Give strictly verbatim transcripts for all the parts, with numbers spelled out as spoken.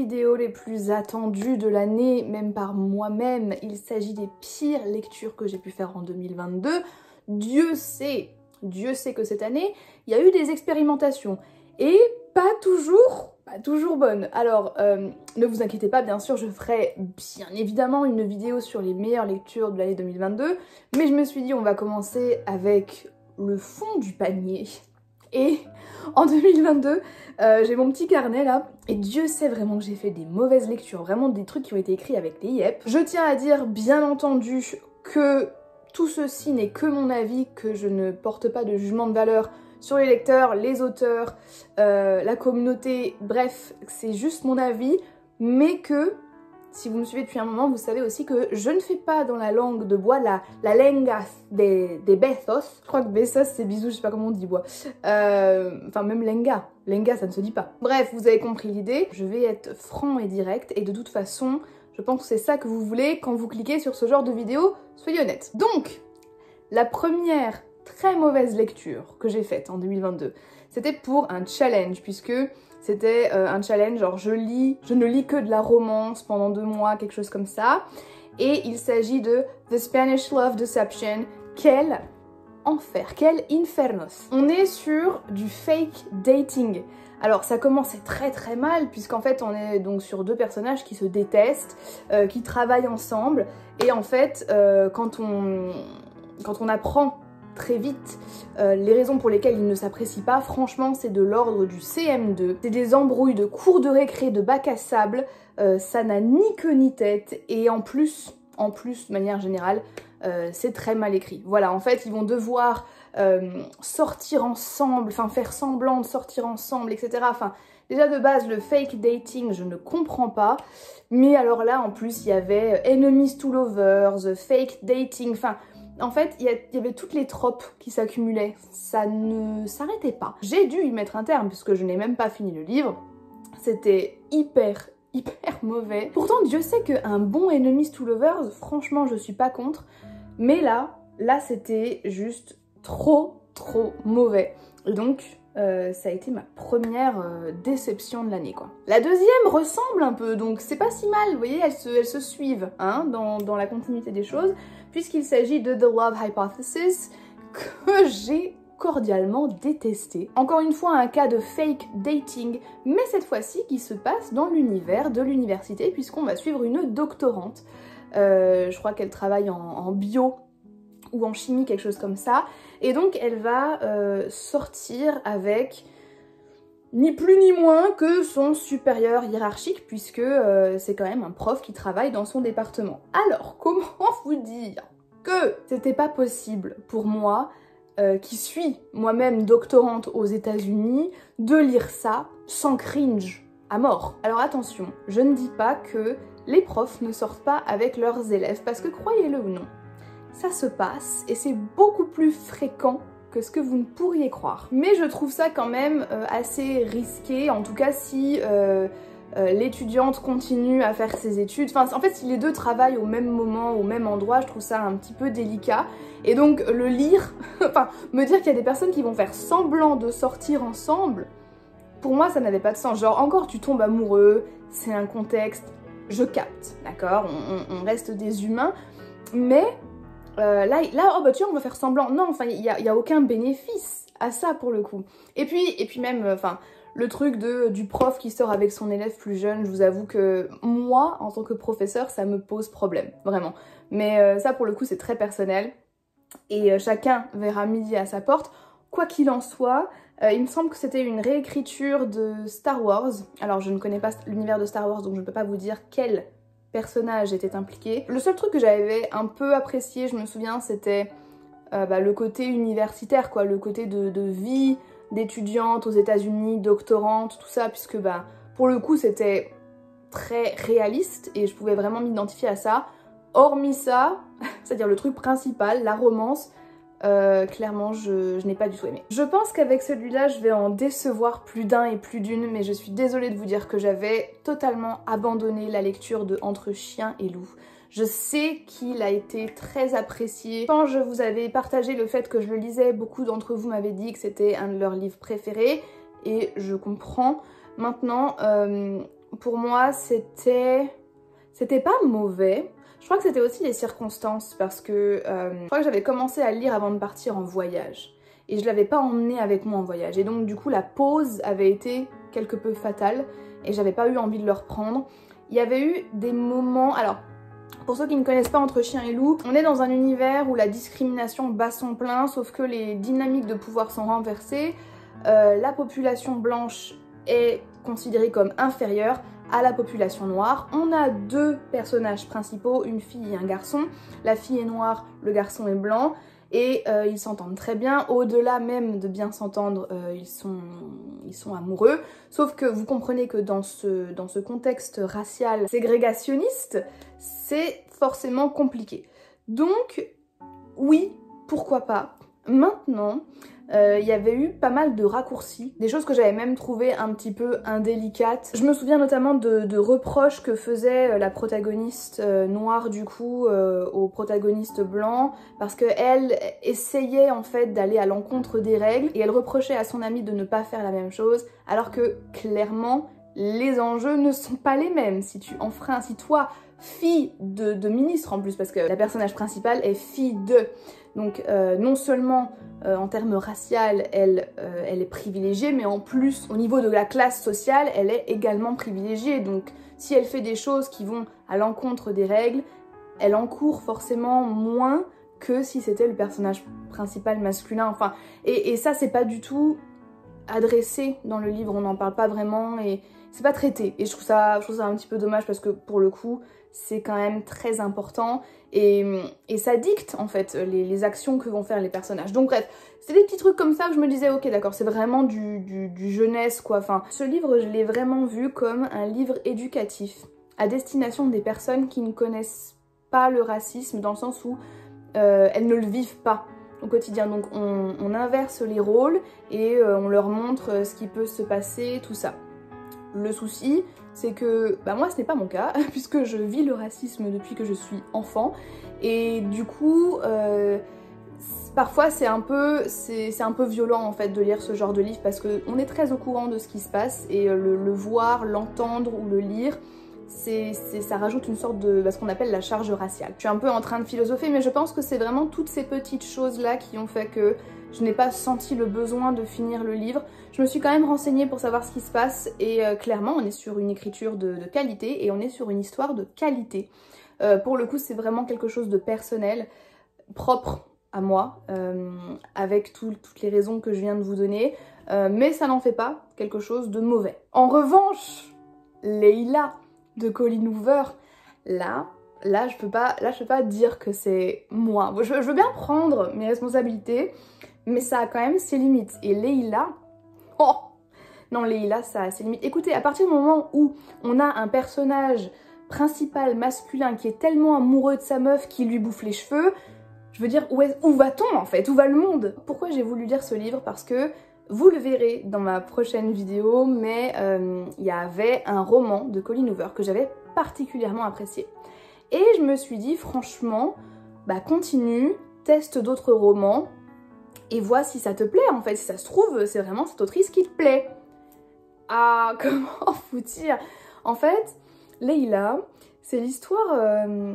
vidéos les plus attendues de l'année, même par moi-même. Il s'agit des pires lectures que j'ai pu faire en deux mille vingt-deux. Dieu sait, Dieu sait que cette année, il y a eu des expérimentations. Et pas toujours, pas toujours bonnes. Alors, euh, ne vous inquiétez pas, bien sûr, je ferai bien évidemment une vidéo sur les meilleures lectures de l'année deux mille vingt-deux. Mais je me suis dit, on va commencer avec le fond du panier. Et en deux mille vingt-deux, euh, j'ai mon petit carnet là, et Dieu sait vraiment que j'ai fait des mauvaises lectures, vraiment des trucs qui ont été écrits avec des yep. Je tiens à dire, bien entendu, que tout ceci n'est que mon avis, que je ne porte pas de jugement de valeur sur les lecteurs, les auteurs, euh, la communauté, bref, c'est juste mon avis, mais que... Si vous me suivez depuis un moment, vous savez aussi que je ne fais pas dans la langue de bois la, la lenga des, des Bezos. Je crois que Bezos c'est bisous, je sais pas comment on dit bois. Euh, enfin même lenga, lenga ça ne se dit pas. Bref, vous avez compris l'idée. Je vais être franc et direct et de toute façon, je pense que c'est ça que vous voulez quand vous cliquez sur ce genre de vidéo, soyez honnête. Donc, la première très mauvaise lecture que j'ai faite en deux mille vingt-deux, c'était pour un challenge puisque... C'était euh, un challenge, genre je lis, je ne lis que de la romance pendant deux mois, quelque chose comme ça. Et il s'agit de The Spanish Love Deception. Quel enfer, quel infernos. On est sur du fake dating. Alors ça commençait très très mal puisqu'en fait on est donc sur deux personnages qui se détestent, euh, qui travaillent ensemble. Et en fait euh, quand, on, quand on apprend très vite euh, les raisons pour lesquelles ils ne s'apprécient pas, franchement c'est de l'ordre du C M deux. C'est des embrouilles de cours de récré, de bac à sable, euh, ça n'a ni queue ni tête et en plus, en plus de manière générale, euh, c'est très mal écrit. Voilà, en fait ils vont devoir euh, sortir ensemble, enfin faire semblant de sortir ensemble, et cetera. Enfin, déjà de base le fake dating je ne comprends pas, mais alors là en plus il y avait enemies to lovers, fake dating, enfin... En fait, il y, y avait toutes les tropes qui s'accumulaient, ça ne s'arrêtait pas. J'ai dû y mettre un terme puisque je n'ai même pas fini le livre, c'était hyper, hyper mauvais. Pourtant, Dieu sait qu'un bon Enemies to Lovers, franchement, je suis pas contre, mais là, là c'était juste trop, trop mauvais. Et donc, euh, ça a été ma première euh, déception de l'année, quoi. La deuxième ressemble un peu, donc c'est pas si mal, vous voyez, elles se, elles se suivent hein, dans, dans la continuité des choses, puisqu'il s'agit de The Love Hypothesis, que j'ai cordialement détesté. Encore une fois, un cas de fake dating, mais cette fois-ci qui se passe dans l'univers de l'université, puisqu'on va suivre une doctorante. Euh, je crois qu'elle travaille en, en bio ou en chimie, quelque chose comme ça. Et donc elle va euh, sortir avec ni plus ni moins que son supérieur hiérarchique, puisque euh, c'est quand même un prof qui travaille dans son département. Alors, comment vous dire que c'était pas possible pour moi, euh, qui suis moi-même doctorante aux États-Unis, de lire ça sans cringe à mort. Alors attention, je ne dis pas que les profs ne sortent pas avec leurs élèves, parce que croyez-le ou non, ça se passe et c'est beaucoup plus fréquent que ce que vous ne pourriez croire. Mais je trouve ça quand même euh, assez risqué, en tout cas si euh, euh, l'étudiante continue à faire ses études. Enfin, en fait, si les deux travaillent au même moment, au même endroit, je trouve ça un petit peu délicat. Et donc, le lire, enfin, me dire qu'il y a des personnes qui vont faire semblant de sortir ensemble, pour moi, ça n'avait pas de sens. Genre, encore, tu tombes amoureux, c'est un contexte, je capte, d'accord, on, on, on reste des humains, mais... Euh, là, là, oh bah tiens, on va faire semblant. Non, enfin, il n'y a, y a aucun bénéfice à ça pour le coup. Et puis, et puis même, enfin, euh, le truc de, du prof qui sort avec son élève plus jeune, je vous avoue que moi, en tant que professeur, ça me pose problème, vraiment. Mais euh, ça, pour le coup, c'est très personnel. Et euh, chacun verra midi à sa porte. Quoi qu'il en soit, euh, il me semble que c'était une réécriture de Star Wars. Alors, je ne connais pas l'univers de Star Wars, donc je ne peux pas vous dire quel personnage était impliqué. Le seul truc que j'avais un peu apprécié, je me souviens, c'était euh, bah, le côté universitaire, quoi, le côté de, de vie d'étudiante aux États-Unis, doctorante, tout ça, puisque bah, pour le coup c'était très réaliste et je pouvais vraiment m'identifier à ça. Hormis ça, c'est-à-dire le truc principal, la romance, Euh, clairement je, je n'ai pas du tout aimé. Je pense qu'avec celui-là je vais en décevoir plus d'un et plus d'une, mais je suis désolée de vous dire que j'avais totalement abandonné la lecture de Entre chien et loup. Je sais qu'il a été très apprécié. Quand je vous avais partagé le fait que je le lisais, beaucoup d'entre vous m'avaient dit que c'était un de leurs livres préférés, et je comprends. Maintenant, euh, pour moi, c'était... C'était pas mauvais. Je crois que c'était aussi les circonstances parce que euh, je crois que j'avais commencé à le lire avant de partir en voyage. Et je l'avais pas emmené avec moi en voyage. Et donc du coup, la pause avait été quelque peu fatale et j'avais pas eu envie de le reprendre. Il y avait eu des moments... Alors, pour ceux qui ne connaissent pas Entre Chien et Loup, on est dans un univers où la discrimination bat son plein, sauf que les dynamiques de pouvoir sont renversées. Euh, la population blanche est considérée comme inférieure à la population noire. On a deux personnages principaux, une fille et un garçon. La fille est noire, le garçon est blanc. Et euh, ils s'entendent très bien, au-delà même de bien s'entendre, euh, ils, sont, ils sont amoureux. Sauf que vous comprenez que dans ce, dans ce contexte racial ségrégationniste, c'est forcément compliqué. Donc, oui, pourquoi pas. Maintenant, il euh, y avait eu pas mal de raccourcis, des choses que j'avais même trouvées un petit peu indélicates. Je me souviens notamment de, de reproches que faisait la protagoniste euh, noire du coup euh, au protagoniste blanc, parce qu'elle essayait en fait d'aller à l'encontre des règles et elle reprochait à son amie de ne pas faire la même chose, alors que clairement les enjeux ne sont pas les mêmes. Si tu enfreins, si toi, fille de, de ministre en plus, parce que la personnage principale est fille de... Donc euh, non seulement euh, en termes racial, elle, euh, elle est privilégiée, mais en plus au niveau de la classe sociale, elle est également privilégiée. Donc si elle fait des choses qui vont à l'encontre des règles, elle encourt forcément moins que si c'était le personnage principal masculin. Enfin, et, et ça c'est pas du tout adressé dans le livre, on n'en parle pas vraiment et c'est pas traité. Et je trouve ça, je trouve ça un petit peu dommage parce que pour le coup, c'est quand même très important et, et ça dicte en fait les, les actions que vont faire les personnages. Donc bref, c'est des petits trucs comme ça que je me disais ok d'accord, c'est vraiment du, du, du jeunesse quoi. Enfin, ce livre je l'ai vraiment vu comme un livre éducatif à destination des personnes qui ne connaissent pas le racisme dans le sens où euh, elles ne le vivent pas au quotidien. Donc on, on inverse les rôles et euh, on leur montre euh, ce qui peut se passer, tout ça. Le souci, c'est que bah moi ce n'est pas mon cas, puisque je vis le racisme depuis que je suis enfant, et du coup, euh, parfois c'est un peu c'est un peu violent en fait de lire ce genre de livre, parce qu'on est très au courant de ce qui se passe, et le, le voir, l'entendre ou le lire, c'est ça rajoute une sorte de bah, ce qu'on appelle la charge raciale. Je suis un peu en train de philosopher, mais je pense que c'est vraiment toutes ces petites choses-là qui ont fait que je n'ai pas senti le besoin de finir le livre. Je me suis quand même renseignée pour savoir ce qui se passe et euh, clairement on est sur une écriture de, de qualité et on est sur une histoire de qualité. Euh, pour le coup c'est vraiment quelque chose de personnel, propre à moi, euh, avec tout, toutes les raisons que je viens de vous donner, euh, mais ça n'en fait pas quelque chose de mauvais. En revanche, Leila de Colleen Hoover, là, là je peux pas, là je peux pas dire que c'est moi. Je, je veux bien prendre mes responsabilités, mais ça a quand même ses limites. Et Leila, oh non Leila ça a ses limites. Écoutez, à partir du moment où on a un personnage principal masculin qui est tellement amoureux de sa meuf qu'il lui bouffe les cheveux, je veux dire où, où va-t-on en fait? Où va le monde? Pourquoi j'ai voulu lire ce livre? Parce que vous le verrez dans ma prochaine vidéo, mais euh, il y avait un roman de Colleen Hoover que j'avais particulièrement apprécié. Et je me suis dit franchement, bah continue, teste d'autres romans et vois si ça te plaît en fait. Si ça se trouve, c'est vraiment cette autrice qui te plaît. Ah, comment vous dire? En fait, Leila, c'est l'histoire euh,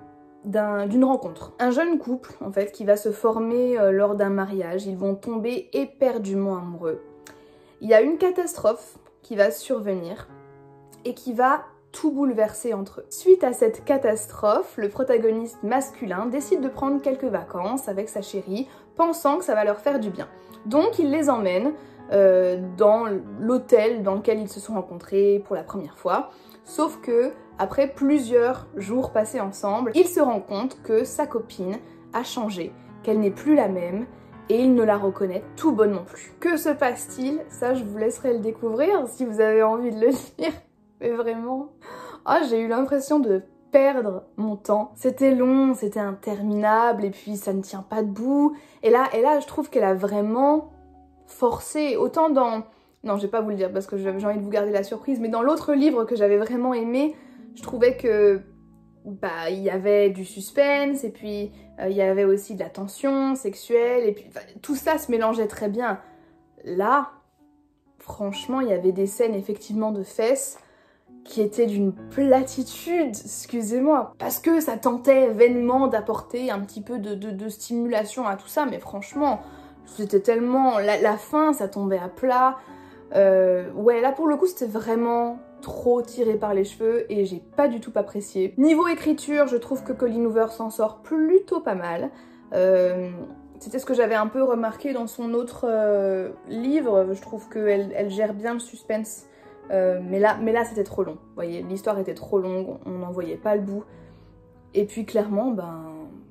d'une rencontre. Un jeune couple, en fait, qui va se former euh, lors d'un mariage. Ils vont tomber éperdument amoureux. Il y a une catastrophe qui va survenir et qui va tout bouleverser entre eux. Suite à cette catastrophe, le protagoniste masculin décide de prendre quelques vacances avec sa chérie, pensant que ça va leur faire du bien. Donc il les emmène euh, dans l'hôtel dans lequel ils se sont rencontrés pour la première fois. Sauf que, après plusieurs jours passés ensemble, il se rend compte que sa copine a changé, qu'elle n'est plus la même, et il ne la reconnaît tout bonnement plus. Que se passe-t-il? Ça, je vous laisserai le découvrir si vous avez envie de le lire. Mais vraiment, oh, j'ai eu l'impression de perdre mon temps. C'était long, c'était interminable, et puis ça ne tient pas debout. Et là, et là je trouve qu'elle a vraiment forcé, autant dans... Non, je vais pas vous le dire parce que j'ai envie de vous garder la surprise, mais dans l'autre livre que j'avais vraiment aimé, je trouvais que bah il y avait du suspense et puis euh, il y avait aussi de la tension sexuelle et puis enfin, tout ça se mélangeait très bien. Là, franchement, il y avait des scènes effectivement de fesses qui était d'une platitude, excusez-moi, parce que ça tentait vainement d'apporter un petit peu de, de, de stimulation à tout ça, mais franchement, c'était tellement... La, la fin, ça tombait à plat. Euh, ouais, là pour le coup, c'était vraiment trop tiré par les cheveux et j'ai pas du tout apprécié. Niveau écriture, je trouve que Colleen Hoover s'en sort plutôt pas mal. Euh, C'était ce que j'avais un peu remarqué dans son autre euh, livre. Je trouve qu'elle elle gère bien le suspense. Euh, mais là, mais là c'était trop long. Vous voyez, l'histoire était trop longue, on n'en voyait pas le bout. Et puis clairement, ben...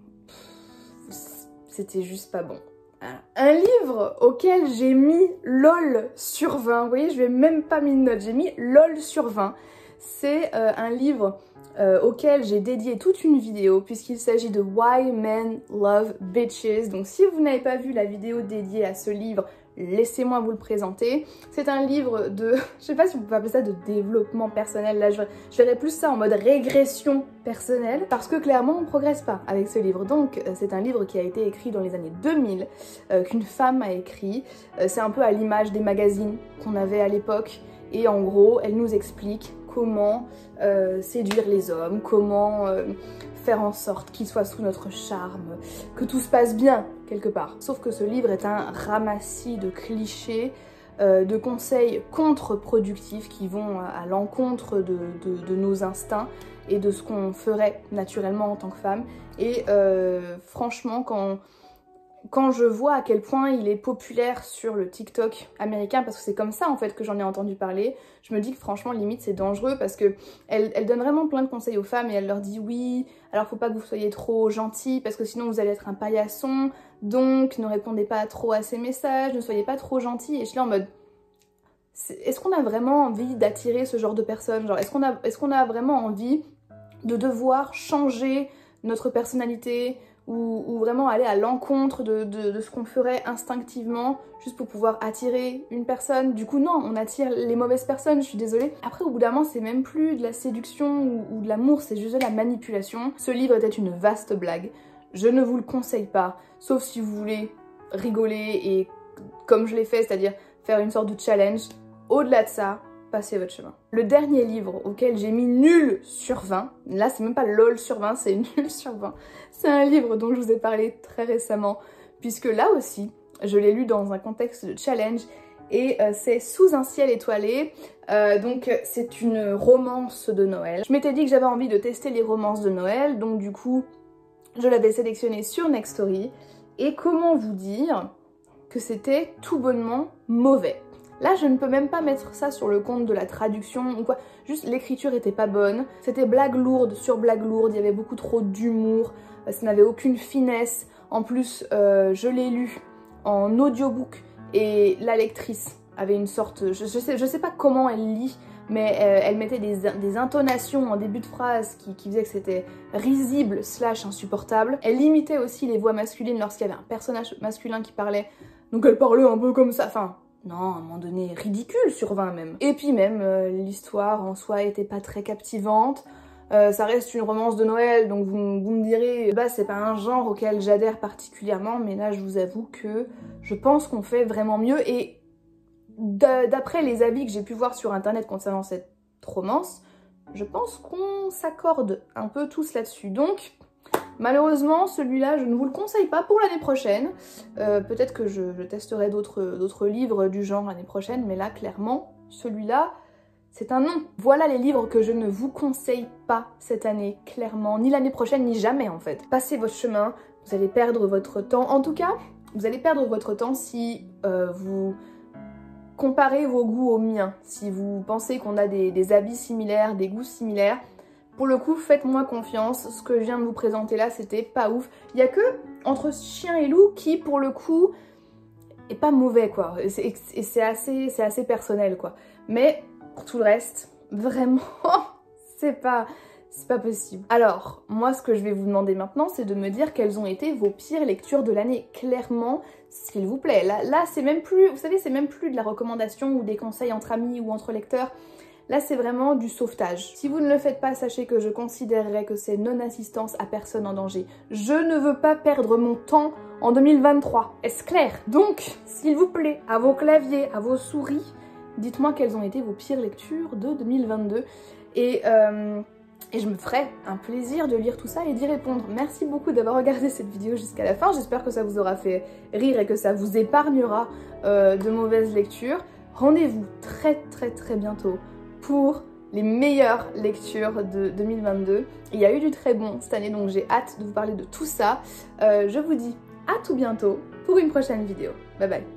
c'était juste pas bon. Un livre auquel j'ai mis lol sur vingt. Vous voyez, je vais même pas mis de note, j'ai mis lol sur vingt. C'est euh, un livre euh, auquel j'ai dédié toute une vidéo puisqu'il s'agit de Why Men Love Bitches. Donc si vous n'avez pas vu la vidéo dédiée à ce livre, laissez-moi vous le présenter. C'est un livre de, je sais pas si on peut appeler ça de développement personnel, là je, je verrais plus ça en mode régression personnelle, parce que clairement on progresse pas avec ce livre. Donc c'est un livre qui a été écrit dans les années deux mille, euh, qu'une femme a écrit. Euh, c'est un peu à l'image des magazines qu'on avait à l'époque, et en gros elle nous explique comment euh, séduire les hommes, comment euh, faire en sorte qu'ils soient sous notre charme, que tout se passe bien quelque part. Sauf que ce livre est un ramassis de clichés, euh, de conseils contre-productifs qui vont à l'encontre de, de, de nos instincts et de ce qu'on ferait naturellement en tant que femme. Et euh, franchement, quand... Quand je vois à quel point il est populaire sur le TikTok américain, parce que c'est comme ça en fait que j'en ai entendu parler, je me dis que franchement limite c'est dangereux parce que elle, elle donne vraiment plein de conseils aux femmes et elle leur dit oui, alors faut pas que vous soyez trop gentils parce que sinon vous allez être un paillasson, donc ne répondez pas trop à ces messages, ne soyez pas trop gentils. Et je suis là en mode, est-ce qu'on a vraiment envie d'attirer ce genre de personnes? Genre est-ce qu'on a, est-ce qu'on a vraiment envie de devoir changer notre personnalité Ou, ou vraiment aller à l'encontre de, de, de ce qu'on ferait instinctivement juste pour pouvoir attirer une personne? Du coup non, on attire les mauvaises personnes, je suis désolée. Après au bout d'un moment c'est même plus de la séduction ou, ou de l'amour, c'est juste de la manipulation. Ce livre était une vaste blague, je ne vous le conseille pas, sauf si vous voulez rigoler et comme je l'ai fait, c'est-à-dire faire une sorte de challenge. Au-delà de ça, passez votre chemin. Le dernier livre auquel j'ai mis nul sur vingt, là c'est même pas lol sur vingt, c'est nul sur vingt, c'est un livre dont je vous ai parlé très récemment, puisque là aussi, je l'ai lu dans un contexte de challenge, et euh, c'est Sous un ciel étoilé, euh, donc c'est une romance de Noël. Je m'étais dit que j'avais envie de tester les romances de Noël, donc du coup, je l'avais sélectionné sur Nextory, et comment vous dire que c'était tout bonnement mauvais. Là, je ne peux même pas mettre ça sur le compte de la traduction ou quoi, juste l'écriture était pas bonne, c'était blague lourde sur blague lourde, il y avait beaucoup trop d'humour, ça n'avait aucune finesse. En plus, euh, je l'ai lu en audiobook et la lectrice avait une sorte, je, je, sais, je sais pas comment elle lit, mais euh, elle mettait des, des intonations en début de phrase qui, qui faisaient que c'était risible slash insupportable. Elle imitait aussi les voix masculines lorsqu'il y avait un personnage masculin qui parlait, donc elle parlait un peu comme ça, enfin... Non, à un moment donné, ridicule sur vingt même. Et puis même, euh, l'histoire en soi était pas très captivante. Euh, ça reste une romance de Noël, donc vous, vous me direz, bah c'est pas un genre auquel j'adhère particulièrement, mais là je vous avoue que je pense qu'on fait vraiment mieux. Et d'après les avis que j'ai pu voir sur internet concernant cette romance, je pense qu'on s'accorde un peu tous là-dessus. Donc... malheureusement, celui-là, je ne vous le conseille pas pour l'année prochaine. Euh, Peut-être que je, je testerai d'autres livres du genre l'année prochaine, mais là, clairement, celui-là, c'est un non. Voilà les livres que je ne vous conseille pas cette année, clairement, ni l'année prochaine, ni jamais en fait. Passez votre chemin, vous allez perdre votre temps. En tout cas, vous allez perdre votre temps si euh, vous comparez vos goûts aux miens, si vous pensez qu'on a des, des habits similaires, des goûts similaires. Pour le coup, faites-moi confiance, ce que je viens de vous présenter là, c'était pas ouf. Il y a que Entre chien et loup qui, pour le coup, est pas mauvais, quoi. Et c'est assez, c'est assez personnel, quoi. Mais, pour tout le reste, vraiment, c'est pas... c'est pas possible. Alors, moi, ce que je vais vous demander maintenant, c'est de me dire quelles ont été vos pires lectures de l'année. Clairement, s'il vous plaît. Là, là c'est même plus... vous savez, c'est même plus de la recommandation ou des conseils entre amis ou entre lecteurs. Là, c'est vraiment du sauvetage. Si vous ne le faites pas, sachez que je considérerais que c'est non-assistance à personne en danger. Je ne veux pas perdre mon temps en deux mille vingt-trois. Est-ce clair? Donc, s'il vous plaît, à vos claviers, à vos souris, dites-moi quelles ont été vos pires lectures de deux mille vingt-deux. et, euh, et je me ferai un plaisir de lire tout ça et d'y répondre. Merci beaucoup d'avoir regardé cette vidéo jusqu'à la fin, j'espère que ça vous aura fait rire et que ça vous épargnera euh, de mauvaises lectures. Rendez-vous très très très bientôt pour les meilleures lectures de deux mille vingt-deux. Il y a eu du très bon cette année, donc j'ai hâte de vous parler de tout ça. Euh, je vous dis à tout bientôt pour une prochaine vidéo. Bye bye.